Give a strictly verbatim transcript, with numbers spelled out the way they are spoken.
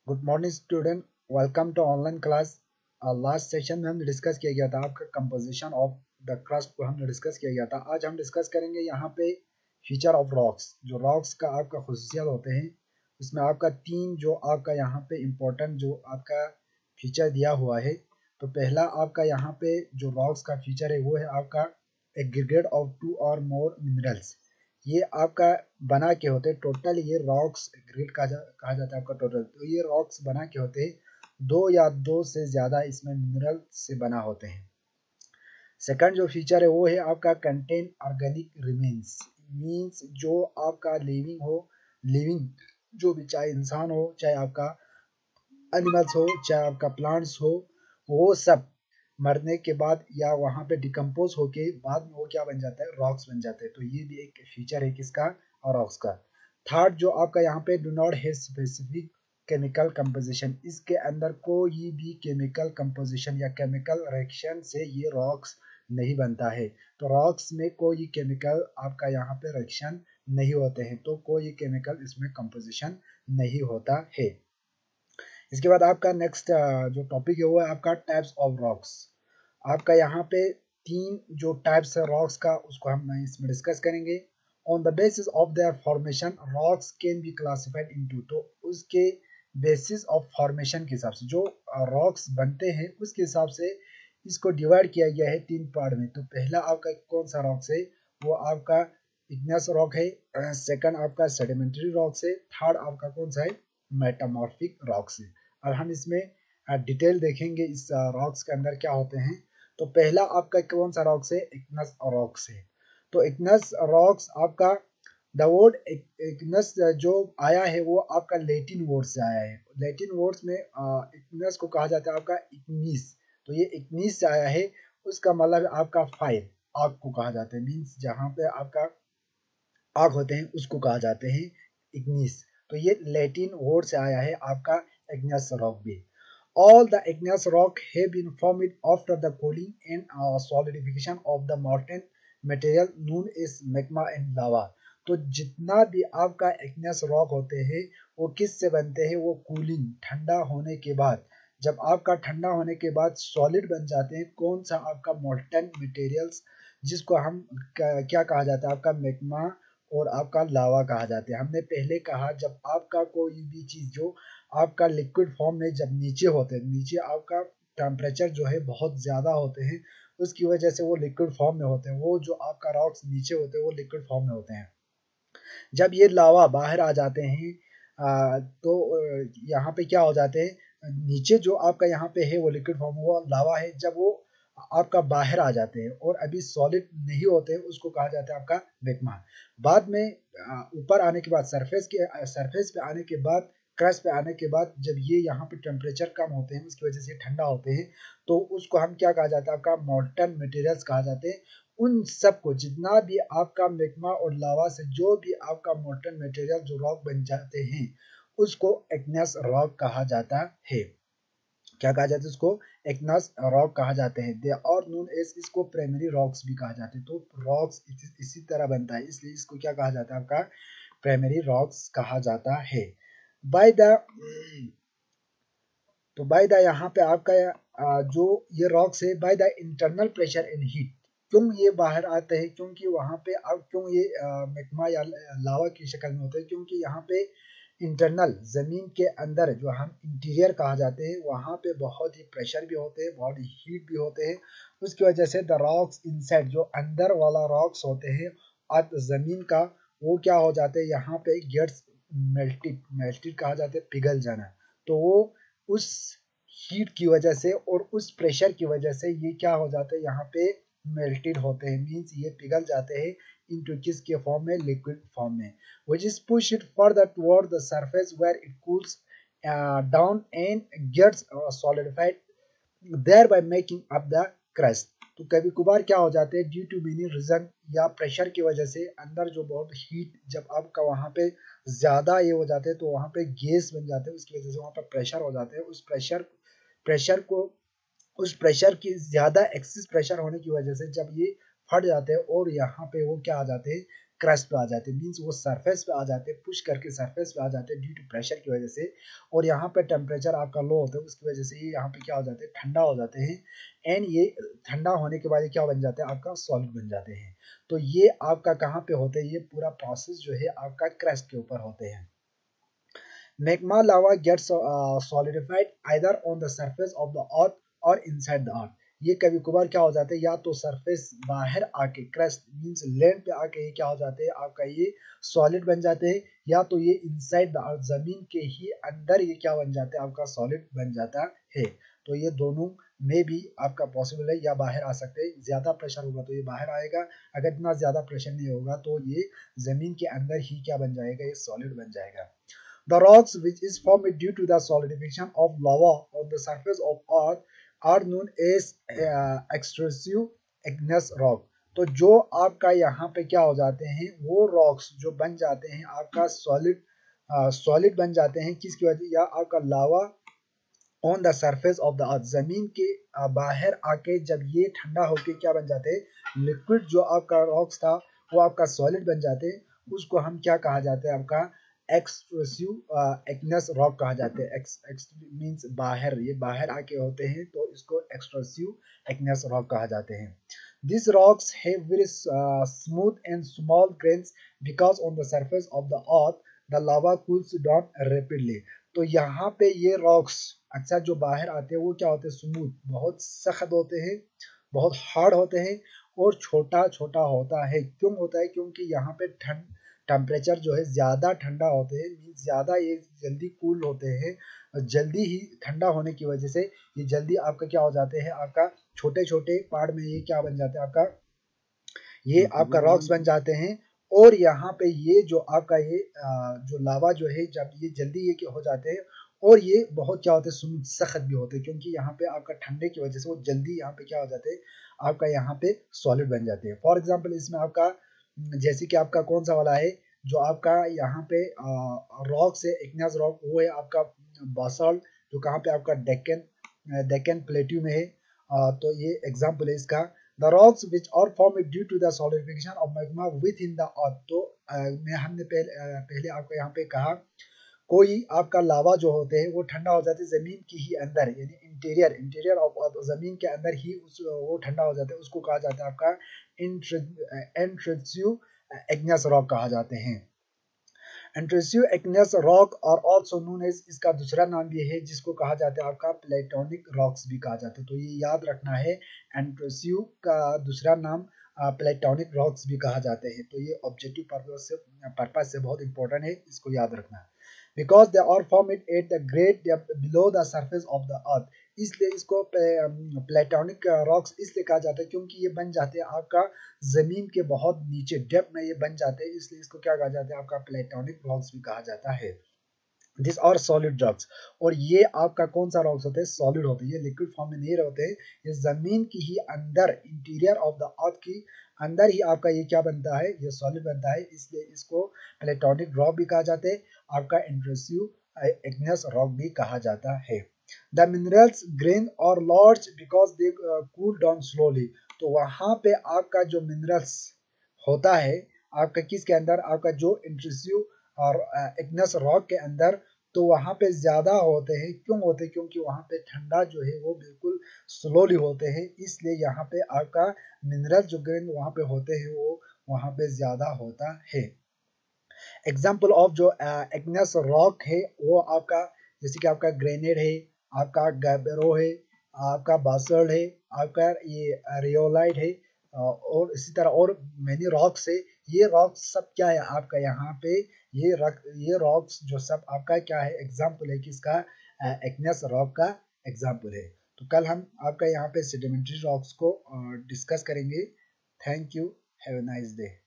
Good morning student, welcome to online class. Last session में हमने discuss किया गया था आपका कंपोजिशन ऑफ द क्रस्ट को हमने डिस्कस किया गया था। आज हम डिस्कस करेंगे यहाँ पे फीचर ऑफ रॉक्स। जो रॉक्स का आपका खुसूसियात होते हैं उसमें आपका तीन जो आपका यहाँ पे इम्पोर्टेंट जो आपका फीचर दिया हुआ है। तो पहला आपका यहाँ पे जो रॉक्स का फीचर है वो है आपका एग्रीगेट ऑफ टू और मोर मिनरल्स। ये आपका बना के होते हैं टोटल, ये रॉक्स ग्रिड कहा जा, कहा जाता है आपका टोटल। तो ये रॉक्स बना के होते हैं दो या दो से ज्यादा इसमें मिनरल से बना होते हैं। सेकंड जो फीचर है वो है आपका कंटेन ऑर्गेनिक रिमेन्स। मींस जो आपका लिविंग हो, लिविंग जो भी, चाहे इंसान हो, चाहे आपका एनिमल्स हो, चाहे आपका प्लांट्स हो, वो सब मरने के बाद या वहां पे डिकम्पोज होके बाद में वो क्या बन जाता है, रॉक्स बन जाते हैं। तो ये भी एक फीचर है किसका, और रॉक्स का। थर्ड जो आपका यहाँ पे do not have specific chemical composition, इसके अंदर कोई भी केमिकल कंपोजिशन या केमिकल रिएक्शन से ये रॉक्स नहीं बनता है। तो रॉक्स में कोई केमिकल आपका यहाँ पे रिएक्शन नहीं होते हैं, तो कोई केमिकल इसमें कंपोजिशन नहीं होता है। इसके बाद आपका नेक्स्ट जो टॉपिक है वो है आपका टाइप्स ऑफ रॉक्स। आपका यहाँ पे तीन जो टाइप्स है रॉक्स का उसको हम इसमें डिस्कस करेंगे। On the basis of their formation rocks can be classified into, तो उसके बेसिस ऑफ फॉर्मेशन के हिसाब से जो रॉक्स बनते हैं उसके हिसाब से इसको डिवाइड किया गया है तीन पार्ट में। तो पहला आपका कौन सा रॉक्स है, वो आपका इग्नियस रॉक है। सेकंड आपका सेडिमेंट्री रॉक्स है। थर्ड आपका कौन सा है, मेटामॉर्फिक रॉक्स है। और हम इसमें डिटेल देखेंगे इस रॉक्स के अंदर क्या होते हैं। तो पहला आपका कौन सा रॉक्स है, इग्नियस रॉक्स है। तो इग्नियस रॉक्स आपका द वर्ड इग्नियस जो आया है वो आपका लैटिन वर्ड से आया है। लैटिन वर्ड्स में इग्नियस को कहा जाता है आपका इग्निस। तो ये इग्निस से आया है, उसका मतलब आपका फायर, आग को कहा जाता है। मीन्स जहाँ पे आपका आग होते हैं उसको कहा जाते हैं इग्निस। तो ये लैटिन वर्ड से आया है आपका इग्नियस रॉक भी। All the igneous rock have been formed after the cooling and uh, solidification of the molten material known as magma and lava। तो जितना भी आपका igneous rock होते हैं वो किस से बनते हैं, वो कूलिंग, ठंडा होने के बाद, जब आपका ठंडा होने के बाद सॉलिड बन जाते हैं। कौन सा, आपका मोल्टन मटेरियल्स, जिसको हम क्या कहा जाता है, आपका मैग्मा और आपका लावा कहा जाता है। हमने पहले कहा जब आपका कोई भी चीज जो आपका लिक्विड फॉर्म में जब नीचे होते हैं, नीचे आपका टेम्परेचर जो है बहुत ज्यादा होते हैं, उसकी वजह से वो लिक्विड फॉर्म में होते हैं। वो जो आपका रॉक्स नीचे होते हैं वो लिक्विड फॉर्म में होते हैं। जब ये लावा बाहर आ जाते हैं आ, तो यहाँ पे क्या हो जाते हैं, नीचे जो आपका यहाँ पे है वो लिक्विड फॉर्म, वो लावा है। जब वो आपका बाहर आ जाते हैं और अभी सॉलिड नहीं होते हैं, उसको कहा जाता है आपका मैग्मा। बाद में ऊपर आने के बाद, सरफेस के सरफेस पे आने के बाद, क्रस्ट पे आने के बाद, जब ये यहाँ पे टेम्परेचर कम होते हैं उसकी वजह से ठंडा होते हैं, तो उसको हम क्या कहा जाता है, आपका मोल्टन मटेरियल्स कहा जाते हैं। उन सबको, जितना भी आपका मैग्मा और लावा से जो भी आपका मोल्टन मटेरियल जो रॉक बन जाते हैं उसको इग्नियस रॉक कहा जाता है। क्या कहा जाता है उसको, इग्नियस रॉक कहा जाते हैं। दे आर नोन एज, इसको प्राइमरी रॉक्स भी कहा जाता है। तो रॉक्स इस, इसी तरह बनता है, इसलिए इसको क्या कहा जाता है, आपका प्राइमरी रॉक्स कहा जाता है। बाय द तो बाय द यहाँ पे आपका जो ये रॉक्स है, by the internal pressure and heat. क्यों ये बाहर आते हैं, क्योंकि वहां पे अब क्यों ये मैग्मा या लावा की शक्ल में होते हैं, क्योंकि यहाँ पे इंटरनल जमीन के अंदर जो हम इंटीरियर कहा जाते हैं वहां पे बहुत ही प्रेशर भी होते हैं, बहुत ही हीट भी होते हैं। उसकी वजह से द रॉक्स इनसाइड, जो अंदर वाला रॉक्स होते हैं और जमीन का, वो क्या हो जाते हैं, यहाँ पे गेट्स मेल्टेड, मेल्टेड कहा जाता है पिघल जाना। तो वो उस हीट की वजह से और उस प्रेशर की वजह से ये क्या हो जाते हैं, यहाँ पे मेल्टेड होते हैं। मीन्स ये पिघल जाते हैं इनटू किसके फॉर्म में, लिक्विड फॉर्म में, which is push it further toward the surface where it cools uh, down and gets uh, solidified, thereby making up the crust। तो कभी कभार क्या हो जाते हैं, ड्यू टू मेनी रीजन या प्रेशर की वजह से, अंदर जो बहुत हीट जब आपका वहां पे ज्यादा ये हो जाते हैं तो वहां पे गैस बन जाते हैं, उसकी वजह से वहां पे प्रेशर हो जाते हैं। उस प्रेशर प्रेशर को उस प्रेशर की ज्यादा एक्सिस प्रेशर होने की वजह से जब ये फट जाते हैं और यहाँ पे वो क्या आ जाते हैं, क्रस्ट पे आ जाते हैं, मीन्स वो सरफेस पे आ जाते हैं, पुश करके सरफेस पे आ जाते हैं ड्यू टू प्रेशर की वजह से। और यहाँ पे टेम्परेचर आपका लो होता है, उसकी वजह से ये यहाँ पे क्या हो जाते हैं, ठंडा हो जाते हैं। एंड ये ठंडा होने के बाद ये क्या बन जाते हैं, आपका सॉलिड बन जाते हैं। तो ये आपका कहाँ पे होते हैं, ये पूरा प्रोसेस जो है आपका क्रस्ट के ऊपर होते हैं। Magma lava gets uh, solidified either on the surface of the earth or inside the earth. ये कभी कभार क्या हो जाते हैं, या तो सरफेस बाहर आके क्रस्ट मींस लैंड पे आके ये क्या हो जाते हैं, आपका ये सॉलिड बन जाते हैं, या तो ये इनसाइड द अर्थ जमीन के ही अंदर ये क्या बन जाते हैं, आपका सॉलिड बन जाता है। तो ये दोनों में भी आपका पॉसिबल है, या बाहर आ सकते हैं। ज्यादा प्रेशर होगा तो ये बाहर आएगा, अगर इतना ज्यादा प्रेशर नहीं होगा तो ये जमीन के अंदर ही क्या बन जाएगा, ये सॉलिड बन जाएगा। The rocks which is formed due to the solidification of lava on the surface of earth are known as uh, extrusive igneous rock. तो जो आपका यहाँ पे क्या हो जाते हैं, वो रॉक्स जो बन जाते हैं आपका सॉलिड सॉलिड बन जाते हैं, किसकी वजह, या आपका lava on the surface of the earth, जमीन के uh, बाहर आके जब ये ठंडा होके क्या बन जाते हैं, लिक्विड जो आपका रॉक्स था वो आपका सॉलिड बन जाते हैं। उसको हम क्या कहा जाता है, आपका एक्सट्रूसिव इग्नियस रॉक कहा जाता है। एक्स एक्स मींस बाहर, ये बाहर आके होते हैं तो इसको एक्सट्रूसिव इग्नियस रॉक कहा जाते हैं। These rocks have very uh, smooth and small grains because on the surface of the earth the lava cools down rapidly. तो यहाँ पे ये रॉक्स अक्सर जो बाहर आते हैं वो क्या होते हैं, स्मूथ, बहुत सख्त होते हैं, बहुत हार्ड होते हैं और छोटा छोटा होता है। क्यों होता है, क्योंकि यहाँ पे ठंड टेम्परेचर जो है ज़्यादा ठंडा होते हैं, मीन्स ज़्यादा ये जल्दी कूल होते हैं, जल्दी ही ठंडा होने की वजह से ये जल्दी आपका क्या हो जाते हैं, आपका छोटे छोटे पार्ट में ये क्या बन जाते हैं, आपका ये आपका रॉक्स बन जाते हैं। और यहाँ पे ये जो आपका ये जो लावा जो है जब ये जल्दी ये हो जाते हैं और ये बहुत क्या होते हैं, सख्त भी होते हैं, क्योंकि यहाँ पे आपका ठंडे की वजह से वो जल्दी यहाँ पे क्या हो जाते हैं, आपका यहाँ पे सॉलिड बन जाते हैं। फॉर एग्जाम्पल इसमें आपका जैसे कि आपका कौन सा वाला है, जो आपका यहाँ पे रॉक से इग्नियस रॉक, वो है आपका बासाल्ट, जो कहाँ पे आपका डेक्कन डेक्कन प्लेट्यू में है। आ, तो ये एग्जाम्पल है इसका। The rocks which are formed due to the solidification of magma within the earth. तो आ, मैं हमने पहले पहले आपको यहाँ पे कहा, कोई आपका लावा जो होते हैं वो ठंडा हो जाते हैं जमीन की ही अंदर, यानी इंटीरियर इंटीरियर ऑफ जमीन के अंदर ही उस वो ठंडा हो जाता है, उसको कहा जाता है आपका इंट्रूसिव इग्नियस रॉक कहा जाते हैं। इंट्रूसिव इग्नियस रॉक और आल्सो नोन एज, इसका दूसरा नाम भी है जिसको कहा जाता है आपका प्लेटोनिक रॉक्स भी कहा जाता है। तो ये याद रखना है, इंट्रूसिव का दूसरा नाम प्लेटोनिक रॉक्स भी कहा जाते हैं। तो ये ऑब्जेक्टिव पर्पस से पर्पस से बहुत इंपॉर्टेंट है, इसको याद रखना है। Because they are formed at the great depth below the surface of the earth, इसलिए इसको प्लेटोनिक रॉक्स इसलिए कहा जाता है क्योंकि ये बन जाते हैं आपका जमीन के बहुत नीचे डेप्थ में ये बन जाते हैं, इसलिए इसको क्या कहा जाता है, आपका प्लेटोनिक रॉक्स भी कहा जाता है। दिस आर सॉलिड रॉक्स, और ये आपका कौन सा रॉक्स होते हैं, सॉलिड होते हैं, ये लिक्विड फॉर्म में नहीं रहते हैं, ये जमीन की ही अंदर इंटीरियर ऑफ द अर्थ की अंदर ही आपका ये क्या बनता है, ये सॉलिड बनता है, इसलिए इसको प्लेटोनिक रॉक भी कहा जाता है, आपका इंट्रूसिव इग्नियस रॉक भी कहा जाता है। The minerals grain are large because they cool down slowly. तो वहां पे आपका जो मिनरल्स होता है आपका किसके अंदर, आपका जो इंट्रूसिव और इग्नियस रॉक के अंदर, तो वहां पे ज्यादा होते हैं। क्यों होते हैं, क्योंकि वहां पे ठंडा जो है वो बिल्कुल स्लोली होते हैं, इसलिए यहाँ पे आपका मिनरल जो ग्रेन वहां पे होते हैं वो वहां पे ज्यादा होता है। एग्जाम्पल ऑफ जो इग्नियस रॉक है वो आपका जैसे कि आपका ग्रेनेड है, आपका गैब्रो है, आपका बासल्ट है, आपका ये रियोलाइट है, और इसी तरह और मैनी रॉक्स है। ये रॉक्स सब क्या है आपका यहाँ पे, ये रॉक ये रॉक्स जो सब आपका क्या है, एग्जाम्पल है किसका, इग्नियस रॉक का एग्जाम्पल है। तो कल हम आपका यहाँ पे सेडिमेंट्री रॉक्स को डिस्कस करेंगे। Thank you, have a nice day.